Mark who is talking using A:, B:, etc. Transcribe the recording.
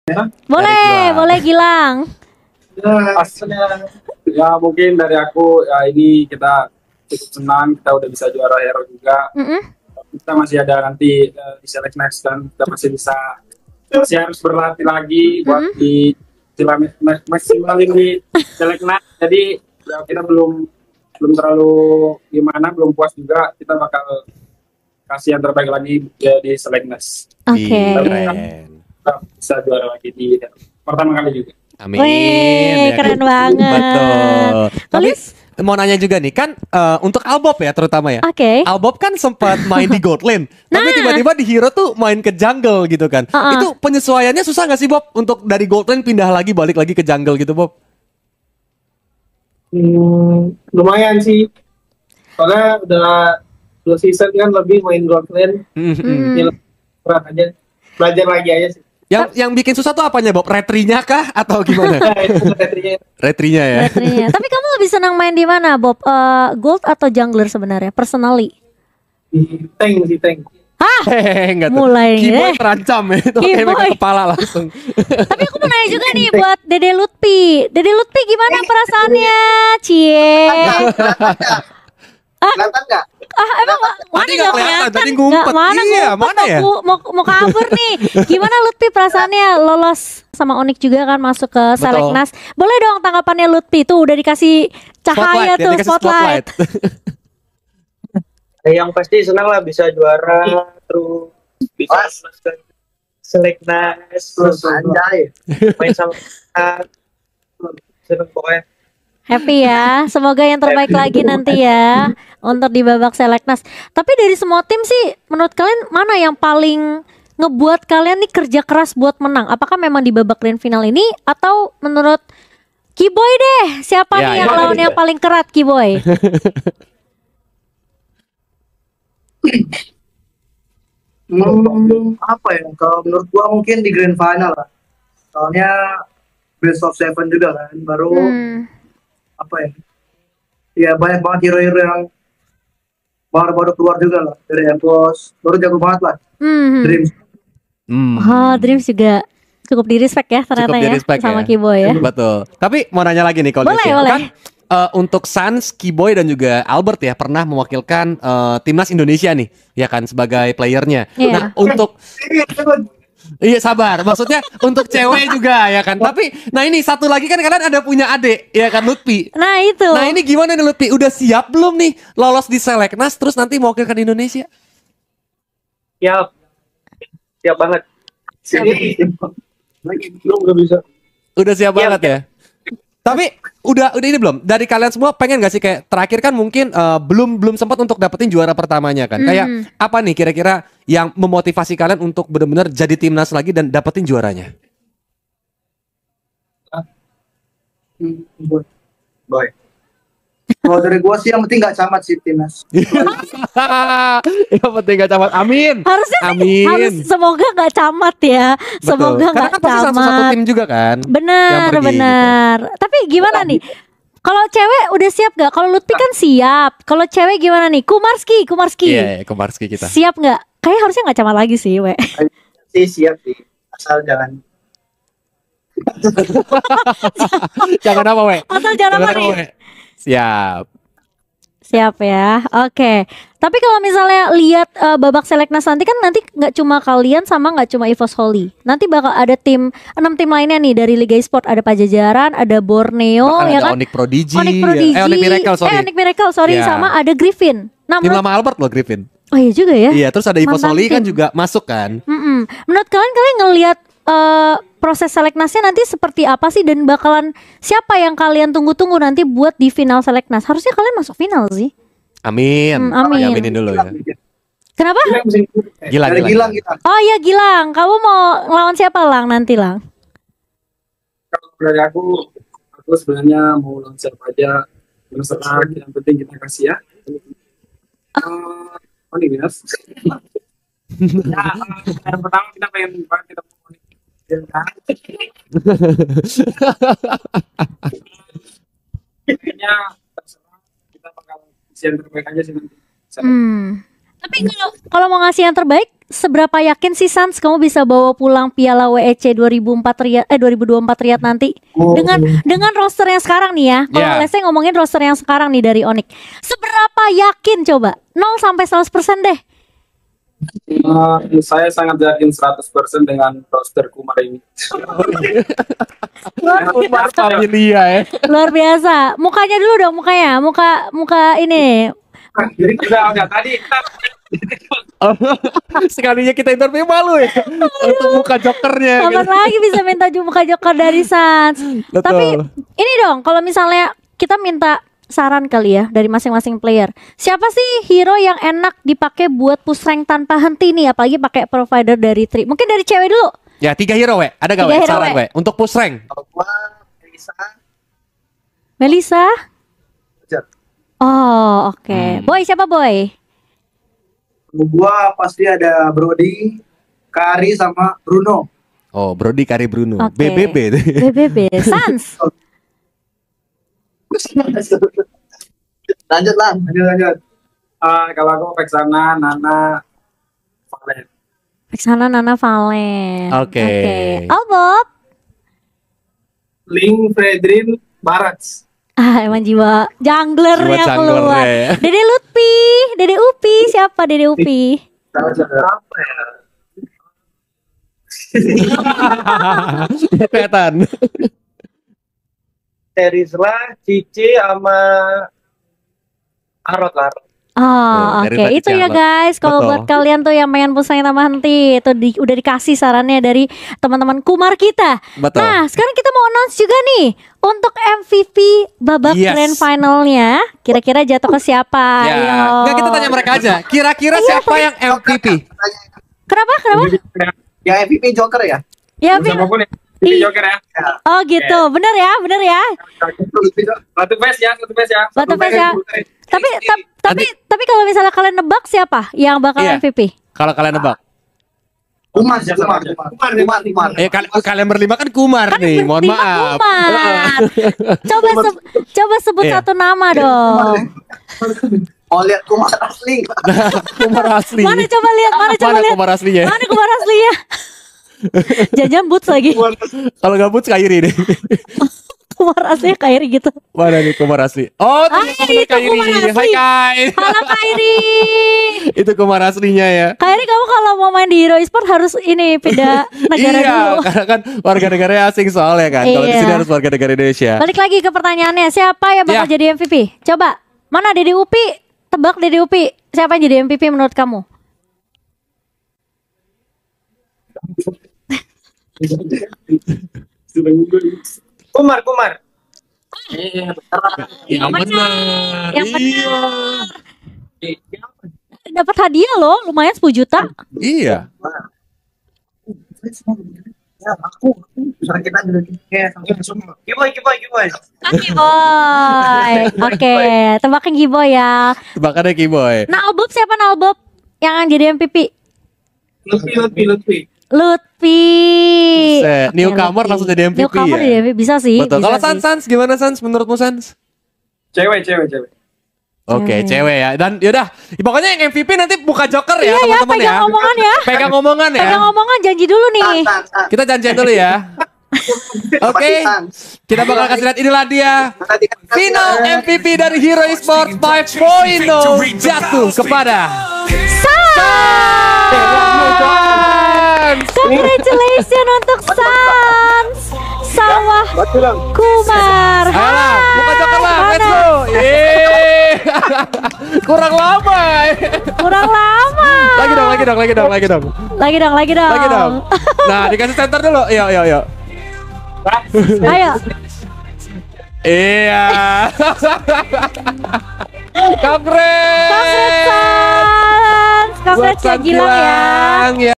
A: Ya,
B: Boleh Gilang.
A: ya mungkin dari aku ya ini kita cukup senang kita udah bisa juara Hero juga. Kita masih ada nanti di Select Next dan kita masih harus berlatih lagi buat di maksimalin di Select Next. Jadi ya, kita belum terlalu gimana, belum puas juga. Kita bakal kasih yang terbaik lagi ya, di Select Next.
B: Oke.
C: Keren.
A: Kita bisa juara lagi di pertama kali juga.
C: Amin.
B: Wih,
C: ya
B: keren
C: kan?
B: banget.
C: Betul. Tapi
B: Tulis?
C: mau nanya juga nih kan untuk Albob ya terutama ya.
B: Oke.
C: Albob kan sempat main di Gold Lane, tapi
B: Nah.
C: tiba-tiba di Hero tuh main ke jungle gitu kan. Itu penyesuaiannya susah nggak sih Bob untuk dari Gold Lane pindah lagi balik lagi ke jungle gitu Bob?
D: Lumayan sih. Soalnya udah 2 season kan lebih main Gold Lane. Ya, berat aja. Belajar lagi aja sih.
C: Yang bikin susah tuh apanya Bob? Retrinya kah atau gimana?
D: Itu baterainya.
C: Retrinya ya.
B: Baterainya. Tapi kamu lebih senang main di mana, Bob? Gold atau jungler sebenarnya? Personally?
D: Tank sih, tank.
C: Enggak tuh.
B: Mulai nih,
C: Keyboard terancam ya. Itu kayak
B: Keyboard.
C: megang kepala langsung.
B: Tapi aku mau nanya juga nih buat Dede Lutfi. Dede Lutfi gimana perasaannya? Cie.
D: Kelihatan nggak?
B: Emang mana
C: Tadi nggak kelihatan, tadi
B: Nggak,
C: ngumpet.
B: mana
C: Iya,
B: ngumpet,
C: mana ya?
B: Mau kabur nih. Gimana Lutfi perasaannya lolos sama Onyx juga kan masuk ke Seleknas? Boleh dong tanggapannya Lutfi tuh udah dikasih cahaya
C: Spotlight, ya,
B: tuh
C: dikasih
B: spotlight.
D: Yang pasti senang lah bisa juara, terus bisa masuk ke Seleknas, terus anjay, main sama seneng pokoknya.
B: Happy ya, semoga yang terbaik lagi nanti ya untuk di babak Seleknas. Tapi dari semua tim sih, menurut kalian mana yang paling ngebuat kalian nih kerja keras buat menang? Apakah memang di babak grand final ini atau menurut Kiboy deh? Siapa
C: Ya,
B: nih yang
C: ya,
B: lawan
C: ya.
B: yang paling kerat Kiboy?
E: Apa ya? Kalau menurut gua mungkin di grand final lah. Soalnya best of seven juga kan, baru apa ya? Ya banyak banget hero-hero yang baru-baru keluar juga lah dari Evos, baru jago banget lah. Dreams.
B: Oh, Dreams juga cukup di respect ya ternyata
C: Cukup di
B: ya
C: respect
B: sama
C: ya.
B: Kiboy ya.
C: Betul. Tapi mau nanya lagi nih kalau
B: Boleh,
C: Lucia.
B: boleh.
C: Kan untuk Sans, Kiboy dan juga Albert ya pernah mewakilkan timnas Indonesia nih, ya kan sebagai playernya.
B: Iya.
C: Nah untuk iya sabar, maksudnya untuk cewek juga ya kan. Tapi nah ini satu lagi kan kalian ada punya adik ya kan Lutfi.
B: Nah itu.
C: Nah ini gimana nih Lutfi? Udah siap belum nih lolos di Seleknas terus nanti mewakilkan Indonesia?
D: Siap banget.
E: Lagi belum nggak bisa.
C: Udah siap banget ya. Tapi udah ini belum? Dari kalian semua pengen gak sih kayak terakhir kan mungkin belum sempat untuk dapetin juara pertamanya kan. Kayak apa nih kira-kira yang memotivasi kalian untuk benar-benar jadi timnas lagi dan dapetin juaranya?
E: Boy. Kalau dari gua sih yang penting nggak camat sih timnas.
C: Yang penting gak camat. Amin.
B: Harusnya sih,
C: Amin.
B: harus semoga nggak camat ya.
C: Betul.
B: Semoga
C: Karena
B: nggak
C: kan pasti satu
B: camat.
C: tim juga kan. yang
B: Benar,
C: pergi,
B: benar. Tapi gimana nih? Kalau cewek udah siap gak? Kalau Lutfi kan siap. Kalau cewek gimana nih? Kumarski.
C: Iya, Komarski kita.
B: Siap nggak? Kayaknya harusnya nggak camat lagi sih, we.
E: Sih siap sih. Asal jangan.
C: Jangan apa, we?
B: Asal jangan apa nih?
C: we? Siap.
B: Siap ya. Oke. Tapi kalau misalnya lihat babak Seleknas nanti kan nanti nggak cuma kalian sama nggak cuma EVOS Holy. Nanti bakal ada 6 tim lainnya nih dari Liga Esport. Ada Pajajaran, ada Borneo,
C: Bahkan
B: ya
C: ada
B: kan?
C: Onyx Prodigy.
B: Onyx Prodigy.
C: Onyx Miracle, sorry.
B: Onyx Miracle, sorry.
C: Iya.
B: Sama ada Griffin. Nah,
C: Tim
B: menurut,
C: lama Albert loh Griffin.
B: oh iya juga ya.
C: Iya, terus ada Ivo
B: Mantan
C: Soli kan
B: tim.
C: juga masuk kan.
B: Menurut kalian ngelihat proses Seleknasnya nanti seperti apa sih dan bakalan siapa yang kalian tunggu-tunggu nanti buat di final Seleknas? Harusnya kalian masuk final sih.
C: Amin.
B: Amin.
C: Aminin dulu ya.
B: Kenapa?
C: Gilang,
E: Dari Gilang kita.
B: Oh iya Gilang, kamu mau lawan siapa Lang nanti Lang?
A: Kalau dari aku sebenarnya mau lawan siapa aja terserah, yang penting kita kasih ya. Onyx ya. Yang pertama kita pengen banget kita mau Onyx. Kayaknya terserah, kita bakal isi yang terbaik aja sih nanti.
B: Tapi kalau mau ngasih yang terbaik, seberapa yakin sih Sans kamu bisa bawa pulang Piala WEC 2024 Riyadh nanti dengan roster yang sekarang nih ya. Kalau let's say ngomongin roster yang sekarang nih dari Onyx. Seberapa yakin coba? 0 sampai 100% deh.
A: Saya sangat yakin 100% dengan roster Kumar ini.
C: Kumar familia ya.
B: Luar biasa. Mukanya dulu dong, muka ini.
A: Udah tadi.
C: Sekalinya kita interview malu ya untuk muka jokernya.
B: Kapan lagi bisa minta muka joker dari Sans? Tapi ini dong, kalau misalnya kita minta saran kali ya dari masing-masing player. Siapa sih hero yang enak dipakai buat push rank tanpa henti nih, apalagi pakai provider dari Tri? Mungkin dari cewek dulu.
C: Ya 3 hero we. Ada gak we? Saran we untuk push rank?
B: Melisa. Oh oke. Boy siapa Boy?
E: Gua pasti ada Brody, Kari sama Bruno.
C: Oh Brody, Kari, Bruno. BBB.
B: BBB. Sans.
E: Lanjut.
A: Kalau aku Vexana, Nana, Valen.
B: Vexana, Nana, Valen.
C: Oke.
B: Albop.
D: Link, Fredrin, Barats.
B: Emang jiwa junglernya keluar. Dede Lutfi, Dede Upi, siapa Dede Upi?
E: Apa ya?
C: Kelihatan.
D: Terisla, Cici sama Arot.
B: Oh, oke. Itu ya guys. Kalau buat kalian tuh yang pengen push rank tambah henti, itu udah dikasih sarannya dari teman-teman Kumar kita.
C: Betul.
B: Nah, sekarang kita mau announce juga nih untuk MVP babak grand finalnya. Kira-kira jatuh ke siapa?
C: Ya. Nggak, kita tanya mereka aja. Kira-kira siapa yang MVP?
B: Kenapa?
E: Ya MVP Joker ya?
B: Ya,
A: Siapapun ya. Ini Joker ya.
B: Oh gitu, bener ya.
A: Batu face ya.
B: Tapi kalau misalnya kalian nebak siapa yang bakal MVP?
C: Kalau kalian nebak?
E: Kumar.
C: Kalian berlima kan Kumar nih. Mohon maaf.
B: Coba sebut satu nama dong.
E: Oh lihat Kumar asli.
C: Kumar asli.
B: Mana coba lihat?
C: Kumar aslinya?
B: Mana Kumar aslinya? Jangan boots lagi.
C: Kalau nggak boots Kairi deh.
B: Kumar aslinya Kairi gitu.
C: Mana nih Kumar asli? Oh, itu Kumar asli. Hai Kai.
B: Halo Kairi.
C: Itu Kumar aslinya ya.
B: Kairi, kamu kalau mau main di Hero Esport harus ini pindah negara dulu.
C: Karena kan warga negara asing soalnya kan. Kalau di sini harus warga negara Indonesia.
B: Balik lagi ke pertanyaannya, siapa yang bakal jadi MVP? Coba, mana Dede Upi? Tebak Dede Upi. Siapa yang jadi MVP menurut kamu?
D: Kumar.
C: Yang benar.
B: Dapat hadiah loh, lumayan 10 juta.
C: Iya.
E: Ya aku sakit aja semua.
D: Giboy.
B: Oke boy. Oke, tebakin Giboy ya.
C: Tebakannya Kiboy.
B: Nah, Albob siapa Albob yang jadi MVP?
D: Lutfi.
C: Newcomer langsung jadi MVP
B: Newcomer
C: ya.
B: jadi bisa sih.
C: Betul.
B: Bisa
C: Kalau
B: sih.
C: Sans gimana Sans menurutmu Sans?
A: Cewek.
C: Oke, cewek ya. Dan yaudah, pokoknya yang MVP nanti buka joker ya teman-teman ya.
B: Pegang omongan ya.
C: Pegang omongan ya.
B: Pegang omongan, janji dulu nih.
C: Kita janjian dulu ya. Oke, kita bakal kasih lihat inilah dia. Final MVP dari Hero Esports 5.0 jatuh kepada Sans.
B: Congratulations untuk Sans Sawah Kumar.
C: Ayolah, buka joker lah, let's go. Kurang lama. Lagi dong. Nah, dikasih center dulu. Yuk.
B: Ayo.
C: Iya. Congrats.
B: Congrats ya Gilang ya.